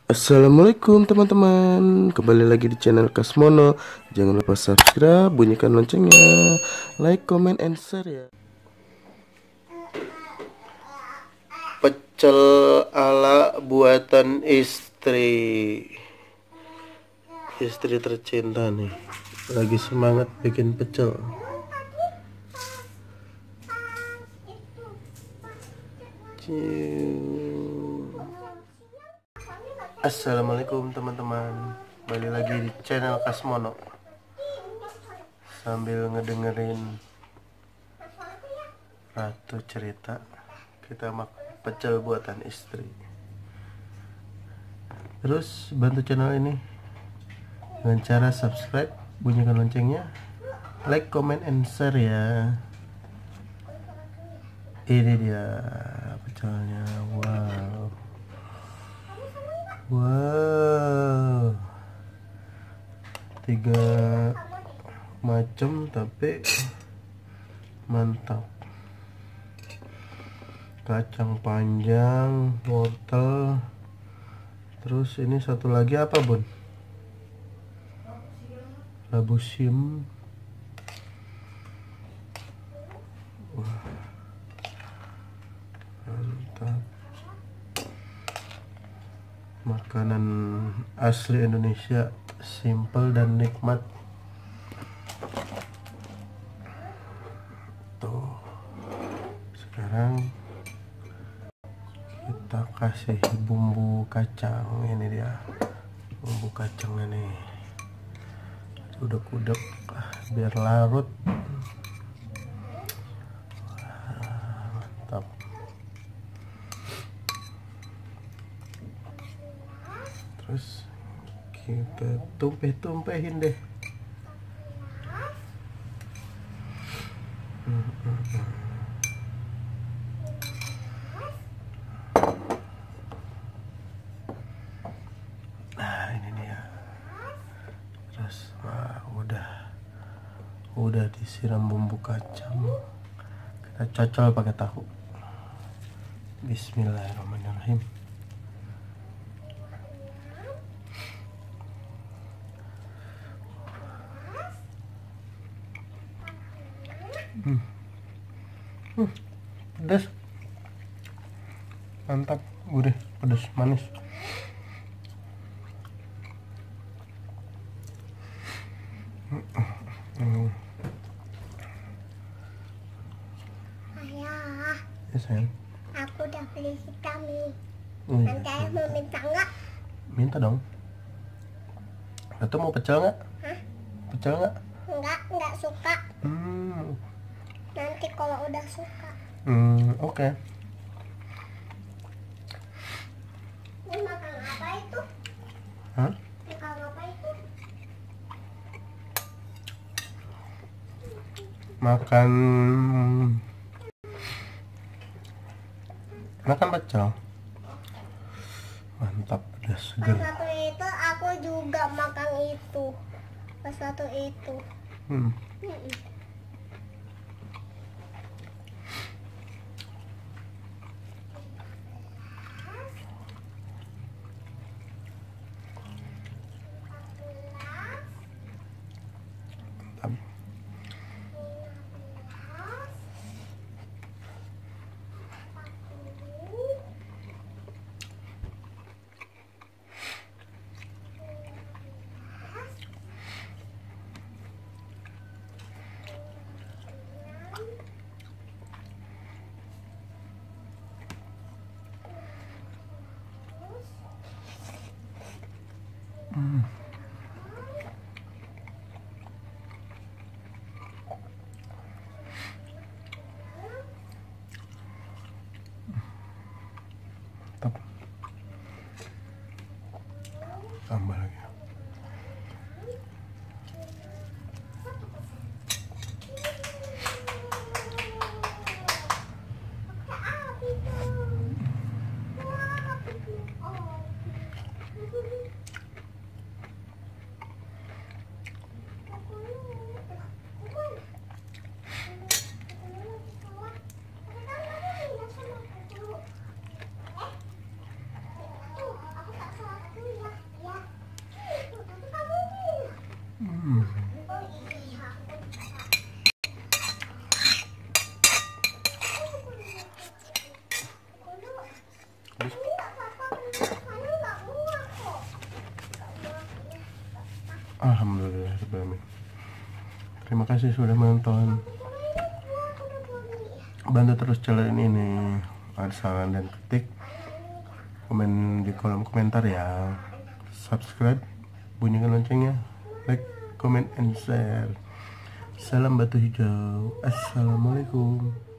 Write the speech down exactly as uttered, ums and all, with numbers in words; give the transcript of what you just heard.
Assalamualaikum teman-teman, kembali lagi di channel Kasmono. Jangan lupa subscribe, bunyikan loncengnya, like, comment, and share ya. Pecel ala buatan istri. Istri tercinta nih, lagi semangat bikin pecel. Assalamualaikum teman-teman, kembali lagi di channel Kasmono. Sambil ngedengerin Ratu cerita, kita makan pecel buatan istri. Terus bantu channel ini dengan cara subscribe, bunyikan loncengnya, like, comment, and share ya. Ini dia pecelnya. Wow, wow, tiga macam tapi mantap. Kacang panjang, wortel, terus ini satu lagi apa bun? Labu siam. Wah, mantap. Makanan asli Indonesia, simple dan nikmat. Tuh, sekarang kita kasih bumbu kacang. Ini dia bumbu kacangnya nih, udek-udek biar larut. Wah, mantap. Terus kita tumpeh-tumpehin deh. Nah ini dia. Terus wah, udah udah disiram bumbu kacang, kita cocol pakai tahu. Bismillahirrahmanirrahim. Hmm. Hmm, pedas, mantap, gurih, pedas, manis. Hmm. Ayah, Ya sayang, aku udah beli vitamin. oh, iya. Nanti ayah mau minta nggak? Minta dong. Atau mau pecel nggak? Hah? Pecel nggak? Nggak, nggak suka. Hmm, Nanti kalau udah suka. hmm, oke. Okay. Ini makan apa itu? Hah? Makan apa itu? Makan makan pecel. Mantap, pedas, Pas seger. satu itu aku juga makan itu. Pas satu itu. Hmm. Mm-mm. Mantap. Hmm. Mantap. Tambah lagi. Alhamdulillah. Terima kasih sudah menonton. Bantu terus channel ini. Ada saran dan kritik, komen di kolom komentar ya. Subscribe, bunyikan loncengnya, like, comment, and share. Salam batu hijau. Assalamualaikum.